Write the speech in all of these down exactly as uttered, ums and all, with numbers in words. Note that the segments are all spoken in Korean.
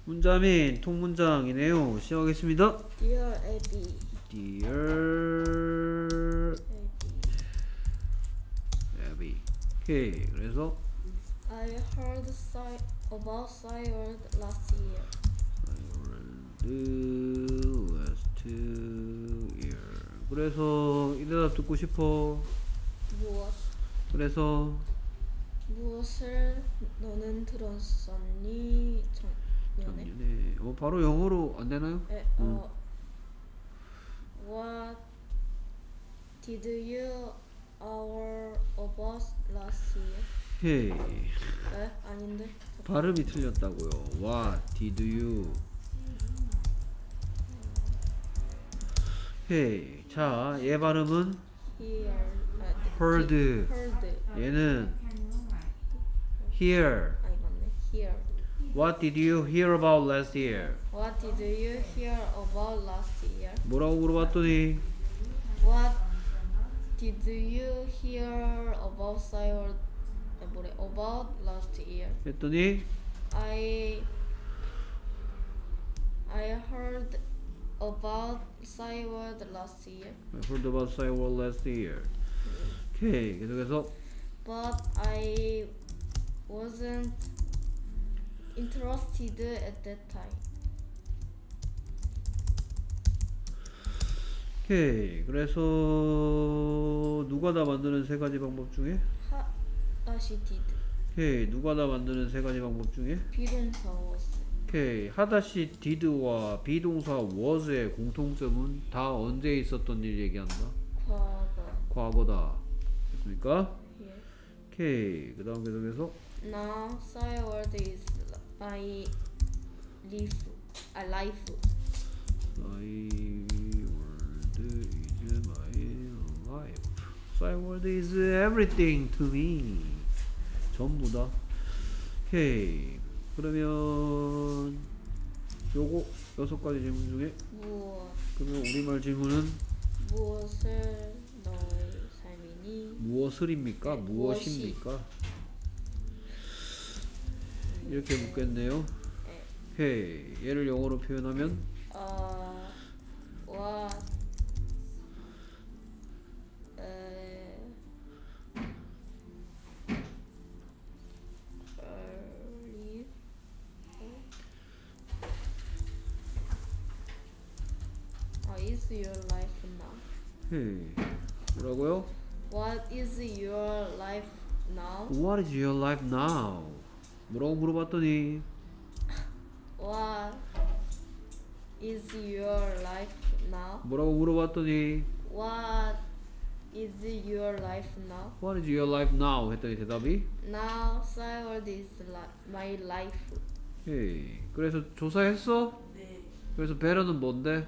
문자 및 통문장이네요. 시작하겠습니다. Dear Abby. Dear Abby. 오케이. 그래서 I heard sci- about Cyward last year. last year. 그래서 이 대답 듣고 싶어. 무엇? 그래서 무엇을 너는 들었었니? 작년에? 작년에 어 바로 영어로 안 되나요? 에, 어, What did you hear about last year? 오케이. 에? 아닌데? 발음이 틀렸다고요. What did you? 오케이. 자, 얘 발음은 Hear. 아, heard. heard. 얘는 hear. 아니 맞네. Hear. What did you hear about last year? What did you hear about last year? 뭐라고 물어봤더니 What did you hear about Cyward? 아, 뭐래? About last year? 했더니 I I heard about Cyward last year, I heard about Cyward last year. 오케이. 계속해서 but I wasn't interested at that time. 오케이. 그래서 누가 다 만드는 세 가지 방법 중에 하 다시 did. 오케이. 누가 다 만드는 세 가지 방법 중에 비동사 was. 오케이. 하다시 did와 비동사 was의 공통점은 다 언제 있었던 일 얘기한다. 과거. 과거다. 됐습니까? 예. 오케이. 그 다음 계속해서 Now Cyward is my life. A life. My world is my life. Cyward is everything to me. 전부 다. 오케이. 그러면 요거 여섯 가지 질문 중에 무엇 그러면 우리말 질문은 무엇을 너의 삶이니? 무엇을입니까? 네, 무엇입니까? 이렇게 묻겠네요. 네. 오케이. 얘를 영어로 표현하면 어, what 에, early 어, is your life now? 오케이. 뭐라고요? What is your life now? What is your life now? 뭐라고 물어봤더니 What is your life now? 뭐라고 물어봤더니 What is your life now? What is your life now? 했더니 대답이 Now Cyward is li- my life. 오케이. 그래서 조사했어? 네, 그래서 better는 뭔데?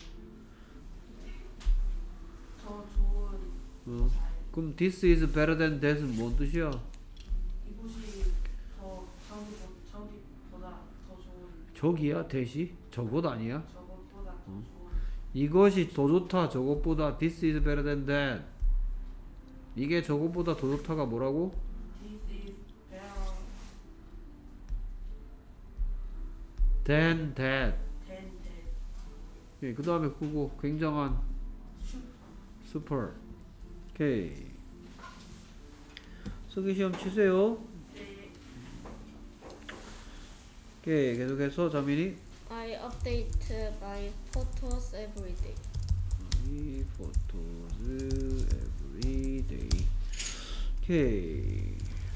더 좋은 어. 그럼 this is better than that은 뭔 뜻이야? 이곳이 더 저기 저기보다 더 좋은 저기야? that이? 저것 아니야? 저것보다 더 좋은 이것이 더 좋다 저것보다 this is better than that 이게 저것보다 더 좋다가 뭐라고? This is better than that than that. 예, 그 다음에 그거 굉장한 슈퍼. super 오케이 쓰기 시험 치세요. 네, 오케이 계속해서 자민이 I update my photos every day. 이 photos every day 오케이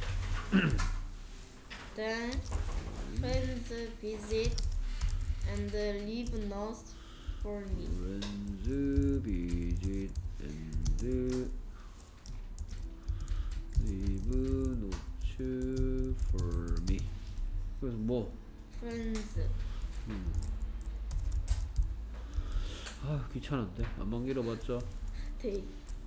Then friends visit and leave notes for me. friends visit and leave notes for me 그래서 뭐? Friends. 음. 아 귀찮은데 안만 길어봤자 They.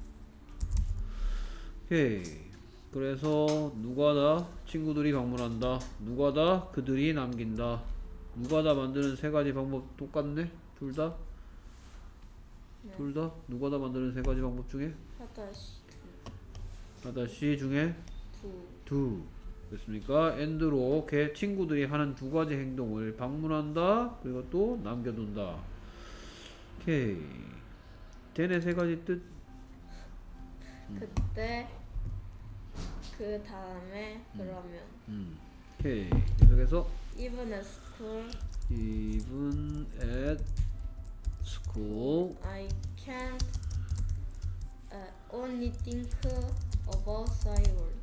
오케이 그래서 누가 다 친구들이 방문한다 누가 다 그들이 남긴다 누가 다 만드는 세 가지 방법 똑같네 둘 다? 네. 둘 다? 누가 다 만드는 세 가지 방법 중에? 하다시 하다시 중에 두. 두 됐습니까? and로 걔 친구들이 하는 두 가지 행동을 방문한다 그리고 또 남겨둔다. 오케이. then의 세 가지 뜻. 그때 그 다음에 그러면 음. 오케이. 계속해서 even at school even at school I can't uh, only think about science world.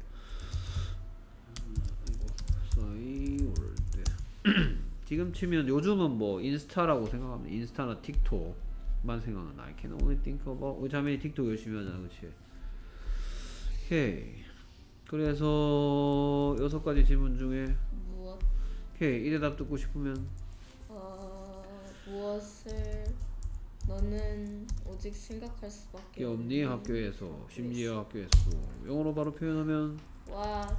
싸이월드. 지금 치면 요즘은 뭐 인스타라고 생각하면 인스타나 틱톡만 생각하는 I can only think about 우리 자매이 틱톡 열심히 하잖아 그치? 오케이. 그래서 여섯 가지 질문 중에 무엇 오케이 이 대답 듣고 싶으면 어 무엇을 너는 오직 생각할 수밖에 게 없니 없는 학교에서 심지어 학교에서 영어로 바로 표현하면 What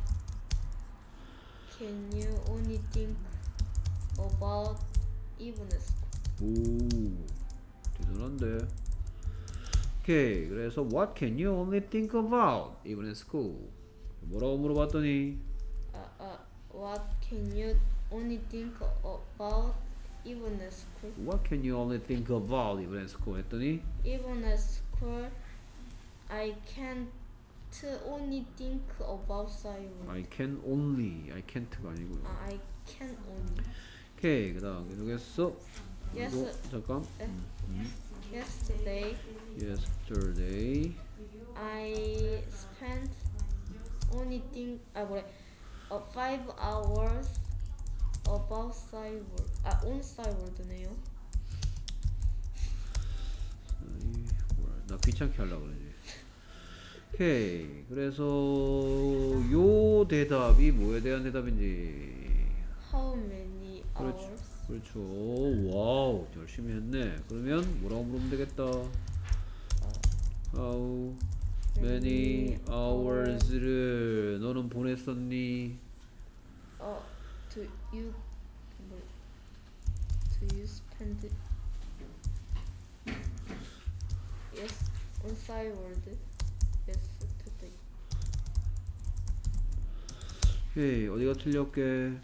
can you only think about even at school? 오 대단한데. 오케이 그래서 what can you only think about even at school 뭐라고 물어봤더니 Uh, uh, what can you only think about even at school? what can you only think about even at school 했더니 Even at school, I can't only think about science. I can only I can't가 아니고요. 아, I can only. 오케이 그 다음 계속했어. Yes. 이거 잠깐 네. 음, 음. Yesterday, yesterday I spent only think 아 뭐래 uh, five hours about cyber 아 on cyber네요. 나 귀찮게 하려고 그러지. 오케이 그래서 요 대답이 뭐에 대한 대답인지 How many 그렇죠. hours? 그렇죠. 와우 열심히 했네. 그러면 뭐라고 물으면 되겠다. How many hours를 너는 보냈었니? 어, do you 뭐 do you spend yes on cyber? Yes, today. 오케이 어디가 틀렸게?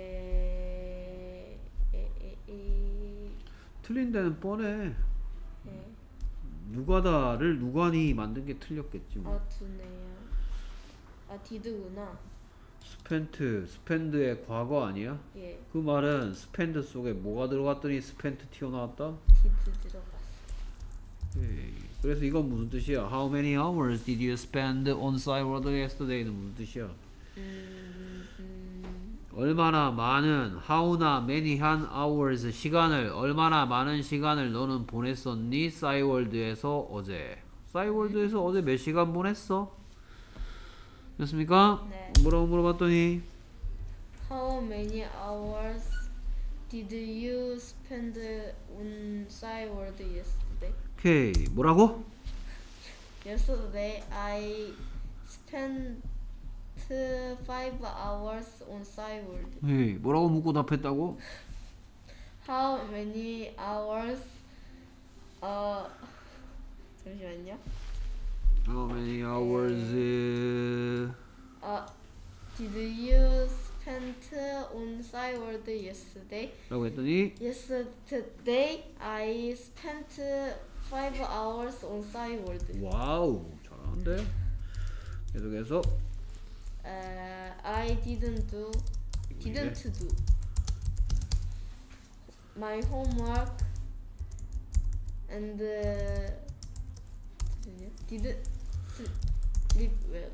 에, 에, 에, 에, 틀린 데는 뻔해. 에. 누가다를 누가니 만든 게 틀렸겠지 뭐. 아, 두네요. 아, 디드구나. 스펜트, 스펜드의 과거 아니야? 예, 그 말은 스펜드 속에 뭐가 들어갔더니 스펜트 튀어나왔다? 디드 들어갔어. 오케이. 그래서 이건 무슨 뜻이야? How many hours did you spend on Cyber yesterday는 무슨 뜻이야? 음, 음, 얼마나 많은 how나 many한 hours 시간을 얼마나 많은 시간을 너는 보냈었니? 싸이월드에서 어제. 싸이월드에서 어제 몇 시간 보냈어? 됐습니까? 네. 뭐라고 물어봤더니 How many hours did you spend on cyber yesterday? 오케이 뭐라고? Yesterday I spent five hours on cyber. 에이, 뭐라고 묻고 답했다고? How many hours? 어 잠시만요. How many hours? 어 Did you spend on cyber yesterday? 라고 했더니 Yesterday I spent five hours on cyber. 와우 잘하는데? 계속해서 Uh, I didn't do didn't do my homework and uh, didn't sleep well.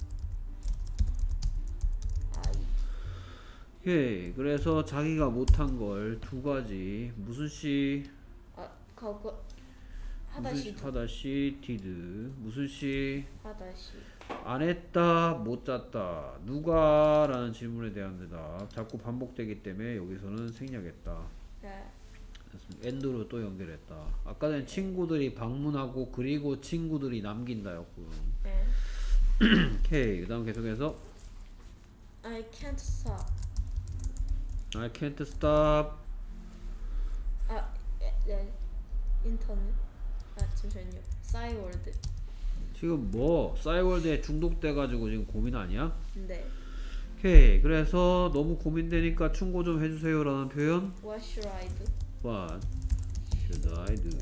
I 오케이 그래서 자기가 못한 걸 두 가지 무슨 씨 아 그거 무슨 하다시 씨 하다시 did 무슨 씨 하다시 안 했다 못 잤다 누가 라는 질문에 대한 대답 자꾸 반복되기 때문에 여기서는 생략했다. 네. 엔드로 또 연결했다. 아까 전에 친구들이 방문하고 그리고 친구들이 남긴다였고요. 네. 오케이 그 다음 계속해서 I can't stop. I can't stop 아 예, 네. 인터넷 아 잠시만요. 싸이월드. 지금 뭐 싸이월드에 중독돼가지고 지금 고민 아니야? 네. 오케이. 그래서 너무 고민되니까 충고 좀 해주세요 라는 표현. What should I do? What should I do?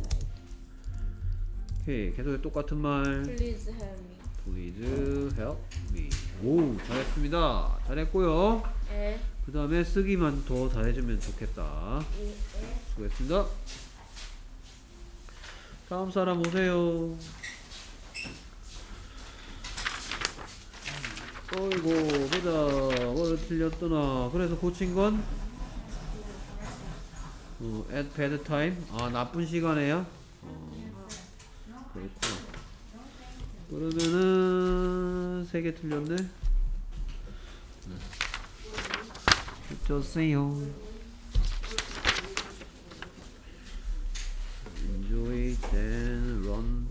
오케이. 계속 똑같은 말. Please help me. Please help me. 오, 잘했습니다. 잘했고요. 에. 그 다음에 쓰기만 더 잘해주면 좋겠다. 이. 에. 수고했습니다. 다음 사람 오세요. 어이구, 보자. 뭐를 틀렸더나. 그래서 고친 건? 어, at bad time. 아, 나쁜 시간에요? 어, 그렇구나. 그러면은, 세 개 틀렸네? 좋세요. Enjoy, then run.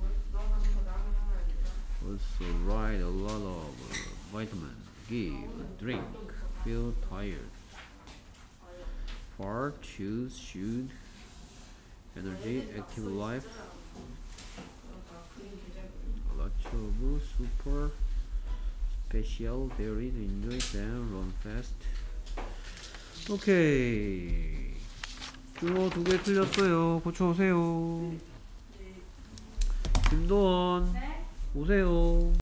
Also write a lot of vitamin. Give, drink, feel tired. Fart, choose, should. Energy, active life. Lots of super special. There is enjoy, then run fast. 오케이. 주어 두 개 틀렸어요. 고쳐오세요. 김도원 오세요.